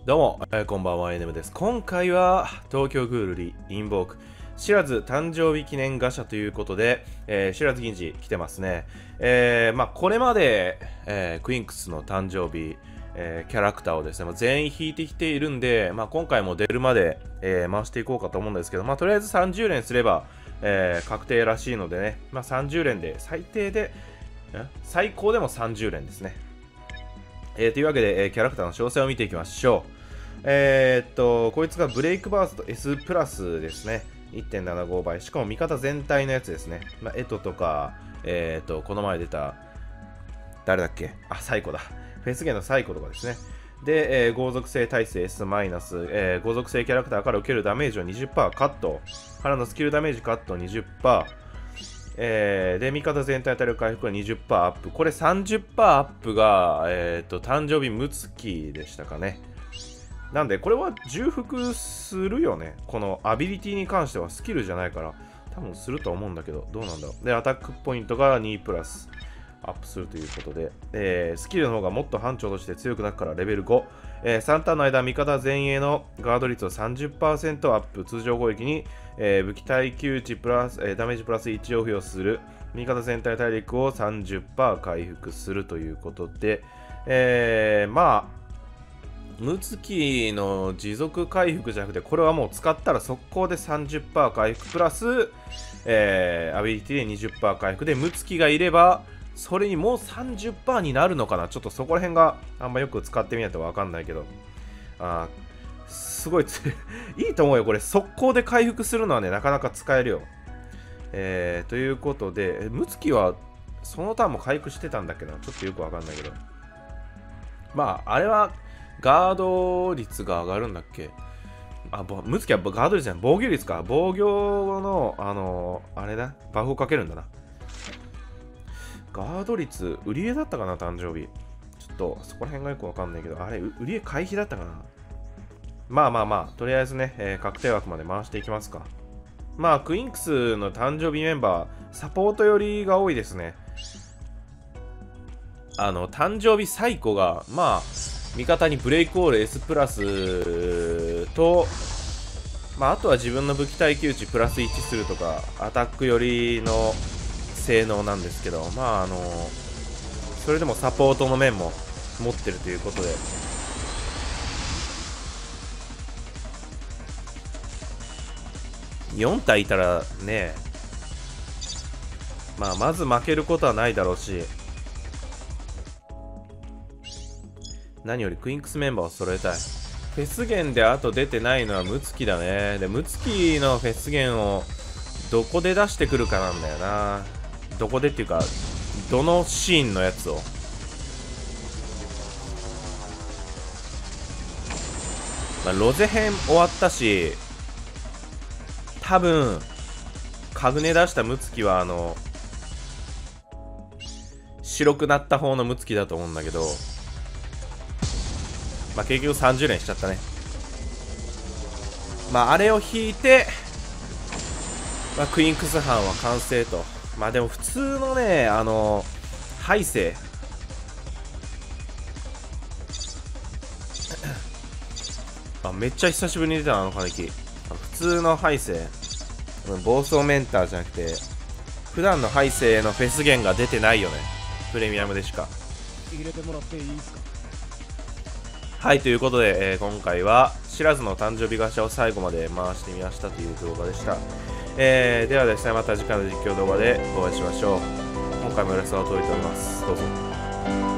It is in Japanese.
どうも、こんばんは、NM です。今回は東京グールリインボークシラズ誕生日記念ガシャということで、シラズ銀次来てますね。これまで、クインクスの誕生日、キャラクターをですね、全員引いてきているんで、今回も出るまで、回していこうかと思うんですけど、とりあえず30連すれば、確定らしいのでね、30連で最高でも30連ですね。というわけで、キャラクターの詳細を見ていきましょう。こいつがブレイクバースト S プラスですね。1.75 倍。しかも味方全体のやつですね。エトとか、この前出た、誰だっけ？サイコだ。フェスゲのサイコとかですね。で、豪族性耐性 S-、豪族性キャラクターから受けるダメージを 20% カット。からのスキルダメージカット 20%。で、味方全体の体力回復が 20% アップ。これ 30% アップが、誕生日ムツキでしたかね。なんで、これは重複するよね。このアビリティに関してはスキルじゃないから、多分すると思うんだけど、どうなんだろう。で、アタックポイントが2プラスアップするということで、スキルの方がもっと班長として強くなるからレベル5。3ターンの間、味方前衛のガード率を 30% アップ。通常攻撃に、武器耐久値プラス、ダメージプラス1を付与する。味方全体体力を 30% 回復するということで、ムツキの持続回復じゃなくて、これはもう使ったら速攻で 30% 回復プラス、アビリティで 20% 回復で、ムツキがいれば、それにもう 30% になるのかな。ちょっとそこら辺があんまよく使ってみないとわかんないけど。すごいいいと思うよ。これ速攻で回復するのはね、なかなか使えるよ。ということで、ムツキはそのターンも回復してたんだっけど、ちょっとよくわかんないけど。あれは、ガード率が上がるんだっけ？ムツキはガード率じゃない、防御率か。防御の、あれだ、バフをかけるんだな。ガード率、売り絵だったかな、誕生日。ちょっと、そこら辺がよくわかんないけど、あれ、売り絵回避だったかな。とりあえずね、確定枠まで回していきますか。クインクスの誕生日メンバー、サポート寄りが多いですね。誕生日サイコが、味方にブレイクオール S プラスと、あとは自分の武器耐久値プラス1するとか、アタック寄りの性能なんですけど、それでもサポートの面も持ってるということで、4体いたらね、まず負けることはないだろうし、何よりクインクスメンバーを揃えたい。フェスゲンであと出てないのはムツキだね。で、ムツキのフェスゲンをどこで出してくるかなんだよな。どこでっていうか、どのシーンのやつを。ロゼ編終わったし、多分、カグネ出したムツキは白くなった方のムツキだと思うんだけど、結局30連しちゃったね。あれを引いて、クインクス班は完成と。でも普通のね、ハイセめっちゃ久しぶりに出たな、金木。普通のハイセ暴走メンターじゃなくて、普段のハイセのフェスゲンが出てないよね。プレミアムでしか。 入れてもらっていいですか？ はい、ということで、今回はシラズの誕生日ガシャを最後まで回してみましたという動画でした。ではですね、また次回の実況動画でお会いしましょう。今回もよろしくお届けしております。どうぞ。